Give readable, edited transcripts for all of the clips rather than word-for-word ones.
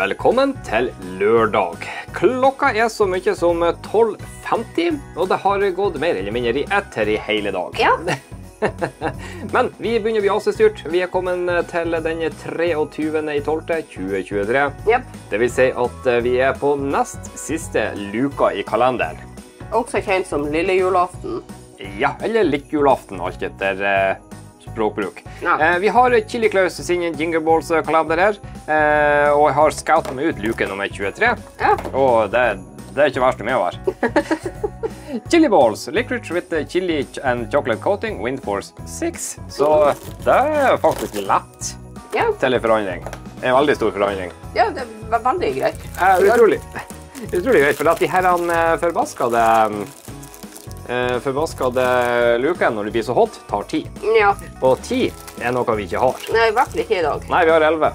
Velkommen til lørdag. Klokka er så mye som 12:50, og det har gått mer eller mindre i ett her i hele dag. Ja. Men vi begynner å bli asestyrt. Vi er kommet til den 23.12.2023. Yep. Det vil si at vi er på nest siste luka i kalenderen. Også kjent som lille julaften. Ja, eller litt julaften, alt etter språkbruk. Ja. Vi har Chili Claus sin Jingle Balls kalender her, og jeg har scoutet meg ut luke nummer 23. Ja. Og det er ikke verst med å være. Chili Balls, licorice with chili and chocolate coating, wind force 6. Så det er faktisk lett til en forandring. En veldig stor forandring. Ja, det var veldig greit. Utrolig greit, for at de her forbaskede lukene når det blir så hot, tar 10. Ja. Og 10 er noe vi ikke har. Nei, i hvert fall ikke i dag. Nei, vi har 11.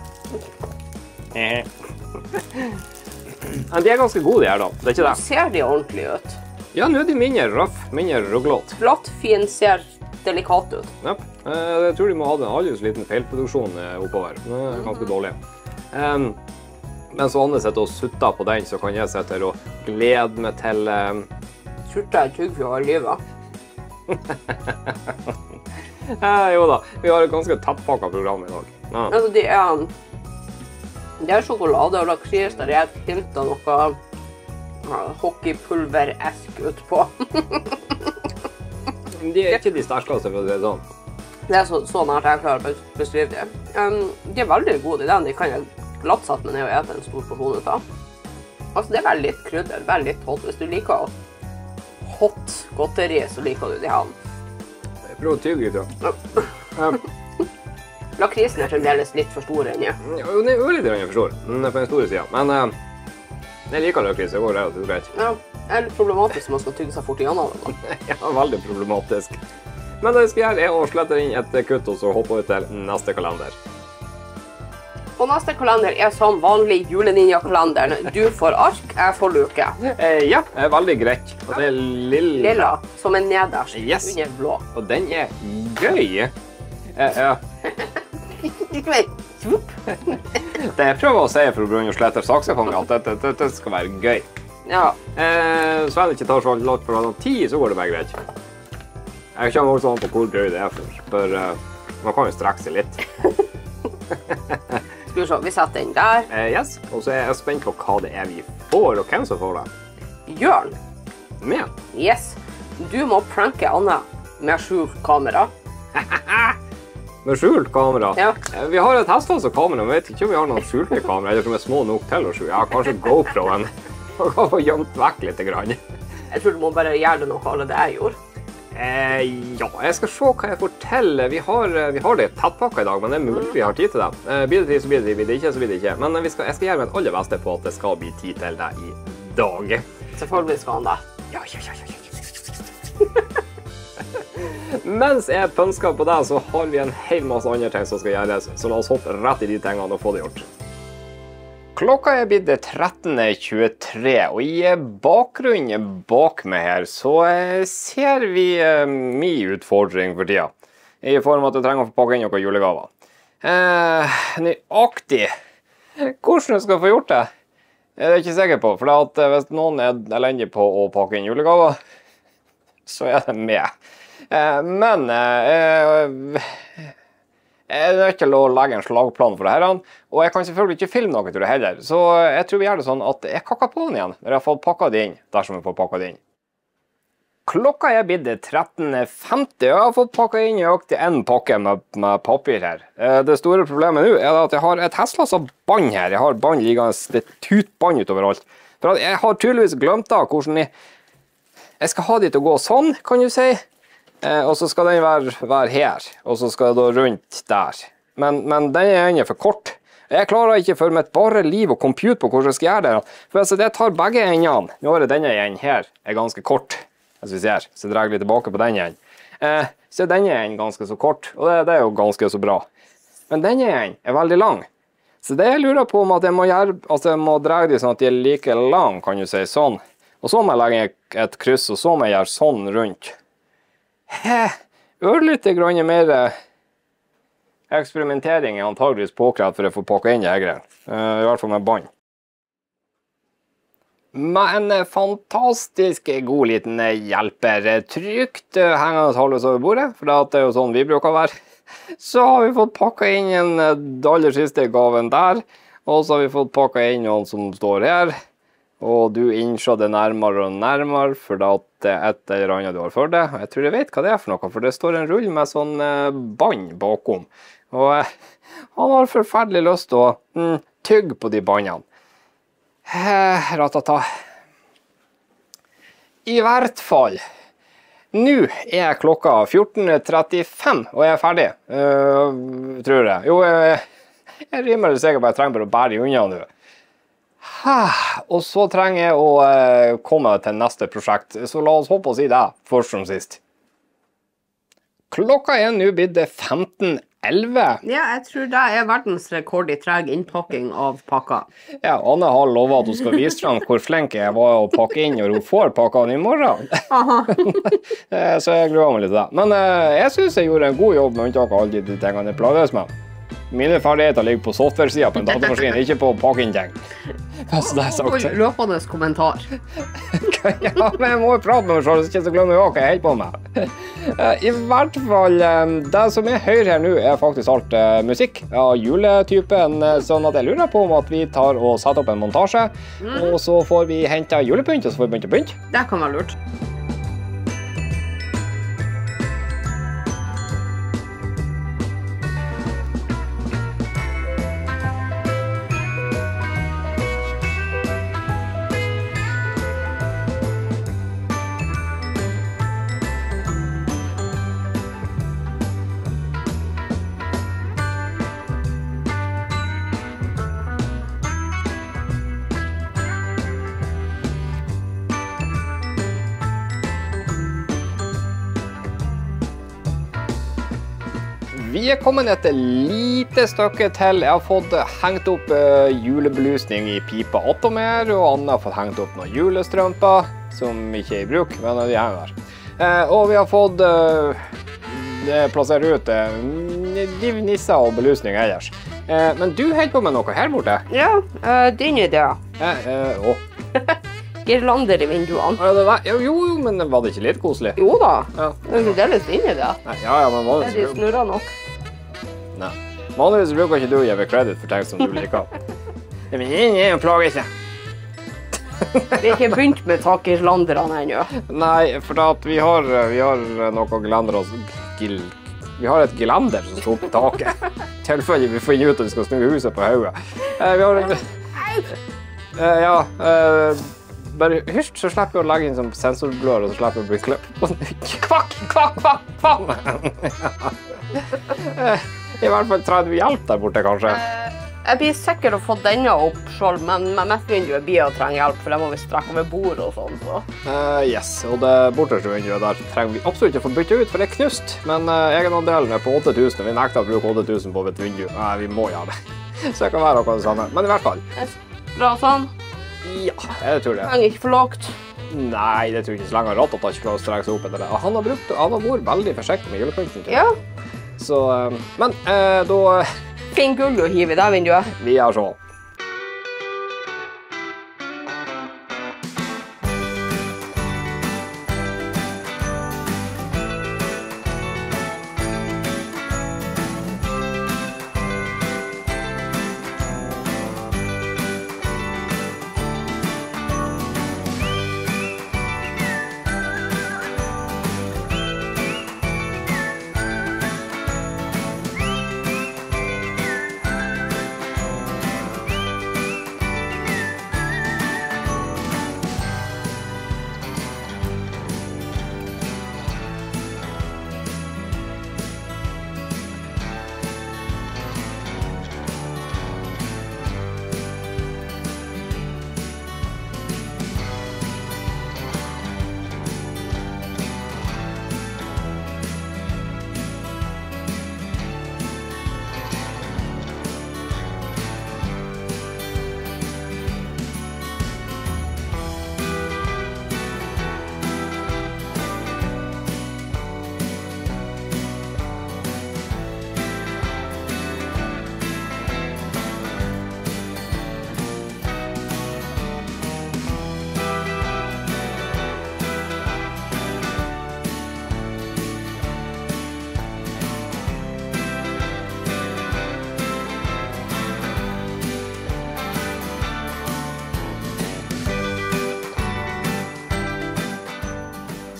Men de er ganske gode, de her da. Det er ikke det. Ser de ordentlig ut? Ja, nå er de mindre røff, mindre ruglått. Flott, fin, ser delikat ut. Ja, jeg tror de må ha en aldri så liten feilproduksjon oppover. Det er ganske dårlig. Mens Anne sitter og sutter på den, så kan jeg sitte her og glede meg til... Surta er tugg for å ha livet. Jo da, vi har et ganske tettpakket program i dag. Ja. Altså, det er sjokolade og lakris, der er et hint av noe hockeypulver-esk utpå. De er ikke de sterkeste, for å si det sånn. Det er så nært jeg klarer å beskrive det. De er veldig gode i den. De kan jeg glatt satt meg ned og ete en stor porsjon ut av. Altså, det er veldig litt krydder, veldig litt hot. Hvis du liker hot godteri, så liker du de her. Jeg prøver å tygge litt, ja. Lakrisen er fremdeles litt for stor ennå. Ja, den er litt for stor. Den er på den store siden. Men jeg liker lakris, det går relativt greit. Ja, det er litt problematisk når man skal tygge seg fort igjennom det. Ja, veldig problematisk. Men det jeg skal gjøre er å slette inn et kutt og så hoppe ut til neste kalender. Og neste kalender er som vanlig juleninja-kalenderen. Du får ark, jeg får luke. Ja, det er veldig greit. Og det er Lilla, som er nederst, Yes. under blå. Og den er gøy. Ikke vet, svopp. Det jeg prøver å si for å begynne å slette saksekongen, at dette skal være gøy. Ja. Så jeg ikke tar så langt for å ha 10, så går det bare greit. Jeg kommer også an på hvor gøy det er for man kan jo strekke seg litt. Skal vi se, vi setter den der. Yes, og så er jeg spent på hva det er vi får, og hvem som får det. Jørn. Med. Yes. Du må pranke Anna med skjult kamera. Med skjult kamera. Ja. Vi har et hestløst kamera, men jeg vet ikke om vi har noen skjulte kamera, eller som er små nok til å skjule. Ja, kanskje GoPro-en. Man kan få gjemt vekk litt grann. Jeg tror du må bare gjøre det noe alle det jeg gjorde. Ja, jeg skal se hva jeg får til. Vi har det tettpakket i dag, men det er mulig vi har tid til det. Blir det tid, så blir det tid. Blir det ikke, så blir det ikke. Men jeg skal gjøre mitt aller beste på at det skal bli tid til det i dag. Selvfølgelig skal han det. Ja. Mens jeg pønsker på det, så har vi en hel masse andre ting som skal gjøres. Så la oss hoppe rett i de tingene og få det gjort. Klokka er blitt 13.23, og i bakgrunnen bak meg her så ser vi min utfordring for tida. I form av at jeg trenger å få pakke inn noen julegaver. Nøyaktig hvordan jeg skal få gjort det, er jeg ikke sikker på. For hvis noen er elendig på å pakke inn julegaver, så er det med. Men jeg er nødt til å legge en slagplan for det her, og jeg kan selvfølgelig ikke filme noe til det heller, så jeg tror vi gjør det sånn at jeg kakker på den igjen når jeg har fått pakket det inn, dersom jeg får pakket det inn. Klokka er blitt 13.50, og jeg har fått pakket inn nøyaktig en pakke med papir her. Det store problemet nå er at jeg har et hestløst av bånd her. Jeg har bånd liggende, det tut bånd utover alt. For jeg har tydeligvis glemt da hvordan jeg skal ha de til å gå sånn, kan du si. Og så skal den være her, og så skal det da rundt der. Men den er for kort. Jeg klarer ikke for mitt bare liv å compute på hvordan jeg skal gjøre det. For altså, det tar begge endene. Nå er det denne enden her, er ganske kort, hvis vi ser. Så jeg drar litt tilbake på den enden. Så denne enden ganske så kort, og det er jo ganske så bra. Men denne enden er veldig lang. Så det jeg lurer på om at jeg må gjøre, altså jeg må dra de sånn at de er like lang, kan du si, sånn. Og så må jeg legge et kryss, og så må jeg gjøre sånn rundt. Ørlite grann mer eksperimentering er antageligvis påkrevd for å få pakket inn det her greiene. I hvert fall med bånd. med en fantastisk god liten hjelper. Trygt hengende halvøs over bordet, for det er jo sånn vi bruker å være. Så har vi fått pakket inn den aller siste gaven der, og så har vi fått pakket inn noen som står her. Og du innser det nærmere og nærmere, for det er et eller annet du har for deg. Jeg tror jeg vet hva det er for noe, for det står en rull med sånn band bakom. Og han har forferdelig lyst til å tygge på de bandene. Ratata. I hvert fall. Nå er klokka 14:35, og jeg er ferdig, tror jeg. Jo, jeg er rimelig sikker på at jeg trenger bare å bære unna nå. Og så trenger jeg å komme til neste prosjekt, så la oss håpe å si det først som sist. Klokka er nå blitt 15:11. Ja, jeg tror det er verdensrekord i treg innpakking av pakker. Ja, Anne har lovet at hun skal vise frem hvor flink jeg var å pakke inn når hun får pakkene i morgen. Så jeg gleder meg litt til det. Men jeg synes jeg gjorde en god jobb med unntak av alle de tingene jeg plages med. Mine ferdigheter ligger på software-siden på en datamaskin, ikke på pakke-inn-ting. Så det er sagt. Løpende kommentar. Ja, men jeg må jo prate med meg selv, så ikke så glemmer jeg hva jeg holder på med. I hvert fall, det som jeg hører her nå er faktisk alt musikk av juletypen, sånn at jeg lurer på om at vi tar og setter opp en montasje, og så får vi hentet julepynt, og så får vi begynt å pynte. Det kan være lurt. Vi er kommet et lite stykke til. Jeg har fått hengt opp julebelysning i pipa attomer, og Anne har fått hengt opp noen julestrømper, som ikke er i bruk, men de henger der. Og vi har fått plassert ut nisser og belysning ellers. Men du holder på med noe her borte? Ja, din idé. Girlander i vinduene. Jo, men var det ikke litt koselig? Jo da, Ja. det er litt din idé. Ja, men Det er de snurrer nok. Nei. Vanligvis bruker ikke du å gi credit for ting som du liker. Men jeg plager ikke. Vi har ikke begynt med takirlanderne ennå. Nei, for at vi har noe gelender vi har et gelender som står på taket. Tilfelle vi finner ut at vi skal snu huset på hodet. Bare hysj, så slipper vi å legge inn som sensorblør, og så slipper vi å bli kløpt på nytt. Kvakk, kvakk, kvakk, kvakk! I hvert fall trenger du hjelp der borte, kanskje. Jeg blir sikker å få denne opp selv, men med mitt vindu blir å trenge hjelp, for det må vi strekke over bord og sånn. Så. Yes, og det borterste vinduet der trenger vi absolutt ikke å få bytte ut, for det er knust. Men egenandelen er på 8000, og vi nekter å bruke 8000 på et vindu. Nei, vi må gjøre det. Så det kan være noe det samme. Men i hvert fall. Bra sånn. Ja, jeg tror det. Trenger ikke for lågt. Nei, det tror jeg ikke så lenge rattet har ikke klart å strekke seg opp etter det. Han har vært veldig forsiktig med julepynten. Ja. Så, men da... Finn gull og hiv i det vinduet. Vi er så.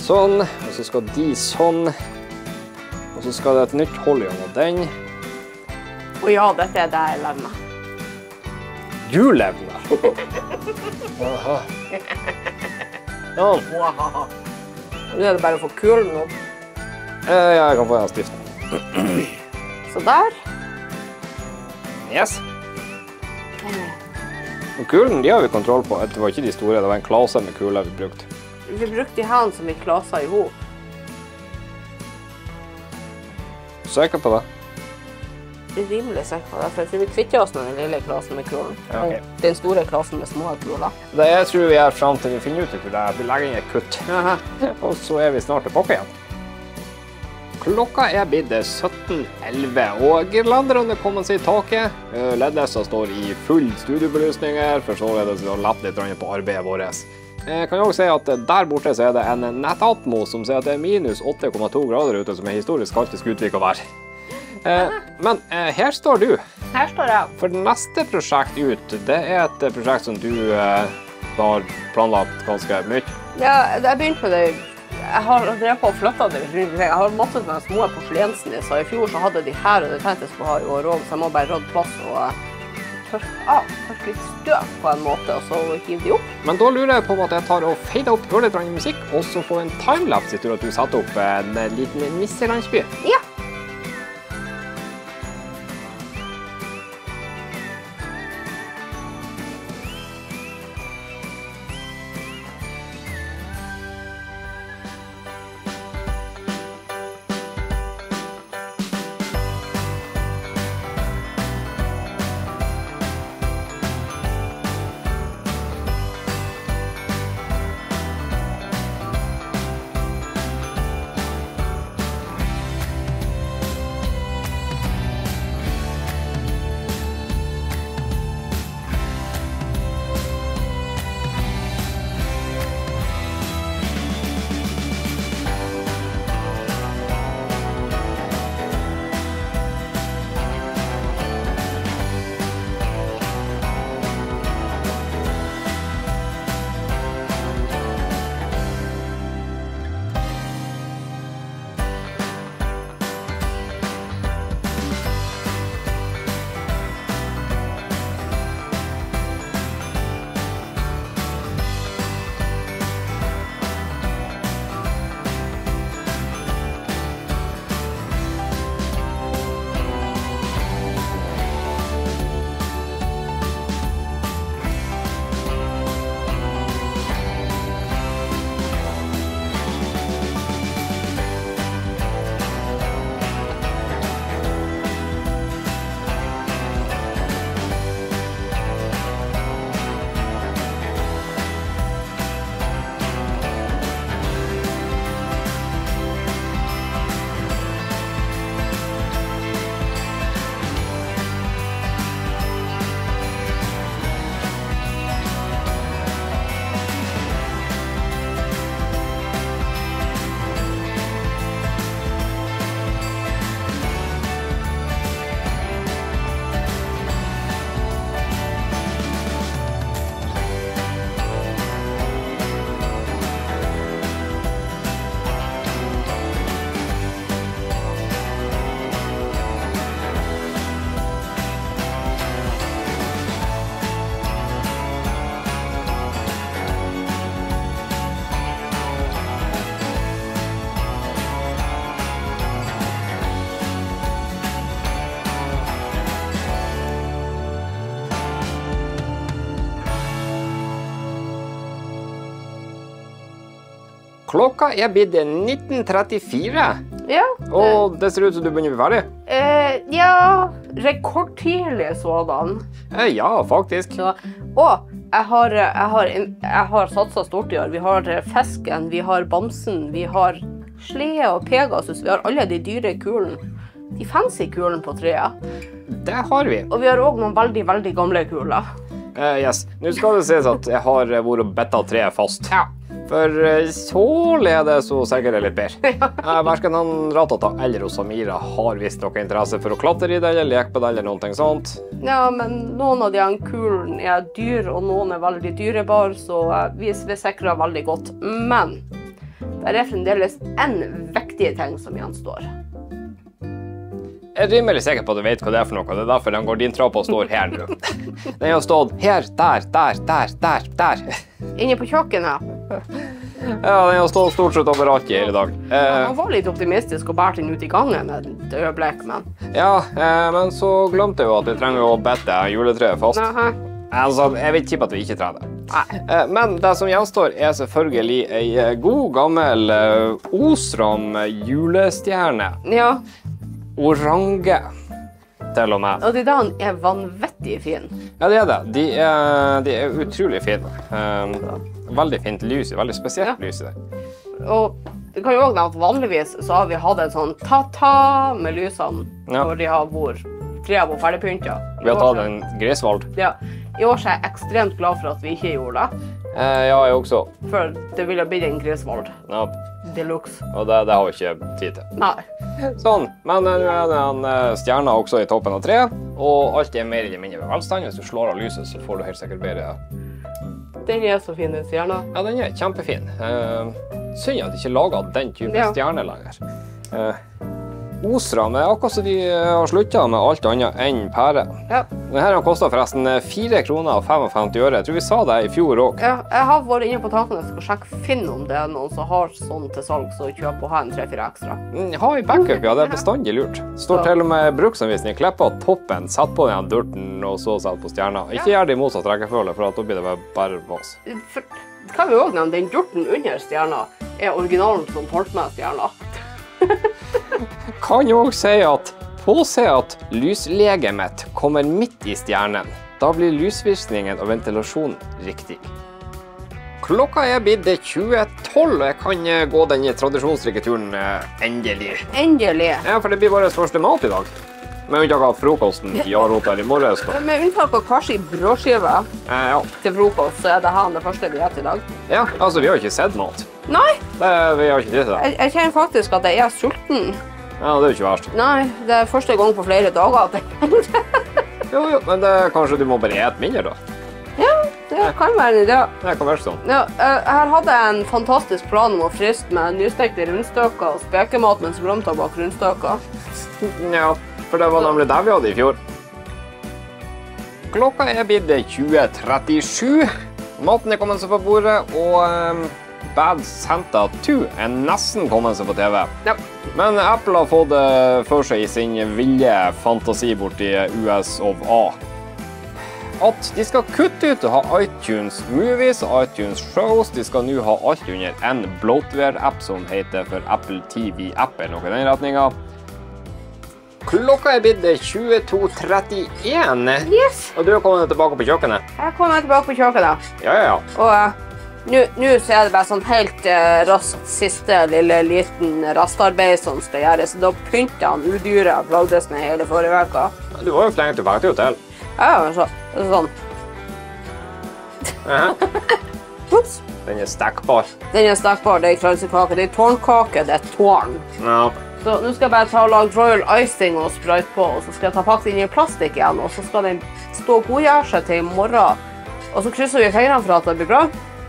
sånn, og så skal de sånn. Og så skal det et nytt hold gjennom den. Og ja, dette er det jeg levner. Du levner? Aha. Ja. Wow. Nå er det bare å få kulen opp. Ja, jeg kan få en stift. Så der. Yes. Og kulen, de har vi kontroll på. Det var ikke de store, det var en klase med kuler vi brukte. Vi brukte de her som vi klaser i hop. Sikker på det? Vi er rimelig sikker på det, for jeg tror vi kvitter oss med den lille klasen med kulen. Ja, okay. Den store klasen med små kuler. Det jeg tror vi er frem til vi finner ut hvor det er. Vi legger inn et kutt. Og så er vi snart tilbake igjen. Klokka er blitt 17:11, og girlanderne kommer seg i taket. LED-lesa står i full studiobelysninger, for så er det så lett litt på arbeidet vårt. Jeg kan også si at der borte så er det en nettatmo som sier at det er minus 8,2 grader ute, som er historisk kaldt i Skutvik å være. Men her står du. Her står jeg. For neste prosjekt ut, det er et prosjekt som du har planlagt ganske mye. Ja, jeg begynte med det. Jeg har drevet på og flyttet det rundt. Jeg har masse sånne små porselensnisser. I fjor så hadde de her, og det tenkte jeg skulle ha i år også, så jeg må bare råde plass og tørke litt støv på en måte, og så hive de opp. Men da lurer jeg på at jeg tar og feider opp litt musikk, og så får en timelapse til at du setter opp en liten nisselandsby. Ja. Klokka er blitt 19:34, Ja. og det ser ut som du begynner å bli ferdig. Ja, rekordtidlig sådan. Ja, faktisk. Så, og jeg har satset stort i år. Vi har fisken, vi har bamsen, vi har slede og Pegasus, vi har alle de dyre kulene. De fancy kulene på treet. Det har vi. Og vi har også noen veldig, veldig gamle kuler. Yes. Nå skal det sies at jeg har vært og bettet treet fast. Ja. For Sål er det så sikkert litt bedre. Hverken han Ratata eller Samira har visst noe interesse for å klatre i det, eller leke på det, eller noe sånt. Ja, men noen av de kulene er dyr, og noen er veldig dyrebare, så vi sikrer veldig godt. Men det fremdeles en viktig ting som gjenstår. Jeg er rimelig sikker på at du vet hva det er for noe. Det er derfor den gardintrappa står her nå. Den har stått her, der. Inne på kjøkkenet. Ja, den har stått stort sett overalt i hele dag. Man var litt optimistisk og bærte den ut i gangen et øyeblikk, men... Ja, men så glemte jeg jo at vi trenger å bette juletreet fast. Altså, jeg vil tippe at vi ikke trenger det. Men det som gjenstår er selvfølgelig en god gammel Osram julestjerne. Ja. Orange, til og med. Og de der er vanvittig fine. Ja, det er det. De er utrolig fine. Veldig fint lys, veldig spesielt lys i det. Og det kan jo også nevne at vanligvis så har vi hatt en sånn ta-ta med lysene når de har vært tre og ferdigpyntet. Vi har tatt en Grisvold. Ja. I år så er jeg ekstremt glad for at vi ikke gjorde det. Ja, jeg også. For det ville blitt en Grisvold. Ja. Deluxe. Og det har vi ikke tid til. Nei. Sånn, men nå er det en stjerne også i toppen av treet, og alt er mer eller mindre ved velstand. Hvis du slår av lyset, så får du helt sikkert bedre. Den er så fin, den stjerna. Ja, den er kjempefin. Synd at de ikke laget den type stjerne lenger. Osram er akkurat så de har sluttet med alt annet enn pære. Ja. Denne har kostet forresten 4 kroner og 55 øre. Jeg tror vi sa det i fjor også. Ja, jeg har vært inne på takene og skal sjekke Finn om det er noen som har sånn til salg, så kjøp og ha en 3-4 ekstra. Ha i backup, ja. Det er bestandig lurt. Står til og med bruksanvisning. Klepp av toppen, sett på den durten og så sett på stjerna. Ikke gjør det i motsatt rekkefølge, for da blir det bare vas. Kan vi også nevne, den durten under stjerna er originalen som holdt med stjerna. Kan jo også si at påse at lyslegemet kommer midt i stjernen. Da blir lysvirkningen og ventilasjonen riktig. Klokka er blitt 20:12, og jeg kan gå den tradisjonsrike turen endelig. Endelig. Ja, for det blir bare første mat i dag. Med unntak av frokosten i Jarot her i morges. Med unntak av kanskje brødskive til frokost, så er det her det første vi gjør i dag. Ja, altså vi har ikke sett mat. Nei. Vi har ikke tid til det. Jeg kjenner faktisk at jeg er sulten. Ja, det er jo ikke verst. Nei, det er første gang på flere dager. Jo, men kanskje du må bare ete mindre da? Ja, det kan være en idé. Det kan være sånn. Ja, her hadde jeg en fantastisk plan om å friste med nystekte rundstykker og spekemat, mens jeg glemte å bake rundstykker. Ja, for det var nemlig det vi hadde i fjor. Klokka er blitt 20:37. Maten er kommet seg på bordet, og Bad Santa 2 er nesten kommet seg på TV. Ja. Men Apple har fått for seg i sin ville fantasi borti US of A. At de skal kutte ut å ha iTunes Movies og iTunes Shows. De skal nå ha alt under en bloatware-app som heter for Apple TV App eller noe i den retningen. Klokka er blitt 22:31. Yes. Og du har kommet tilbake på kjøkkenet. Jeg kommer tilbake på kjøkkenet. Ja. Og nå så er det bare sånn helt raskt siste lille liten rastarbeid som skal gjøres. Da pynter han udyret lagdes med hele forrige veka. Du var jo flink til å være til hotell. Ja, sånn. Ups. Den er stekkbar. Den er stekkbar, det er kransekake, det er tårnkake, det er tårn. Ja. Så nå skal jeg bare ta og lage royal icing og sprøyte på, og så skal jeg ta pakket inn i plastikk igjen, og så skal den stå og godgjøre seg til i morgen. Og så krysser vi fingrene for at det blir bra.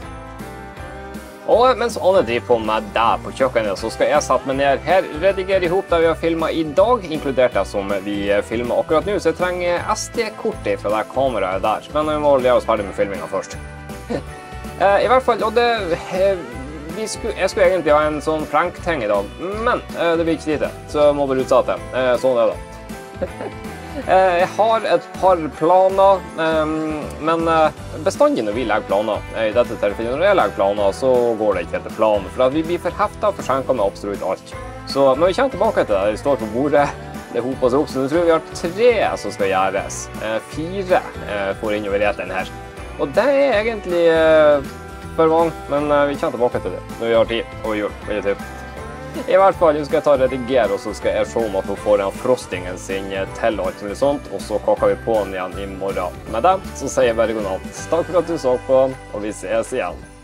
Og mens alle driver på med deg på kjøkkenet, så skal jeg sette meg ned her, redigere i hop det vi har filmet i dag, inkludert det som vi filmer akkurat nå, så jeg trenger SD-kortet fra det kameraet der. Men vi må gjøre oss ferdig med filmingen først. I hvert fall, og jeg skulle egentlig ha en sånn prank-ting i dag, men det blir ikke tid til, så jeg må bare utsette. Sånn er det. Jeg har et par planer, men bestandig når vi legger planer, i dette tilfellet når jeg legger planer, så går det ikke etter planen, for at vi blir forheftet og forsinket med absolutt alt. Så når vi kommer tilbake til det, det står på bordet, det hoper seg opp, så jeg tror vi har 3 som skal gjøres. 4 får innover reten her. Og det er egentlig for mange, men vi kommer tilbake til det når vi har tid og jul, vil jeg tippe. I hvert fall, nå skal jeg ta og redigere, og så skal jeg se om at hun får den frostingen sin til alt mulig sånt, og så kakker vi på den igjen i morgen. Med det, så sier jeg bare god natt. Takk for at du så på, og vi ses igjen.